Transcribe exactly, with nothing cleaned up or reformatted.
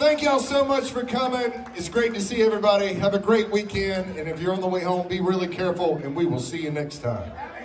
thank y'all so much for coming. It's great to see everybody. Have a great weekend. And if you're on the way home, be really careful, and we will see you next time.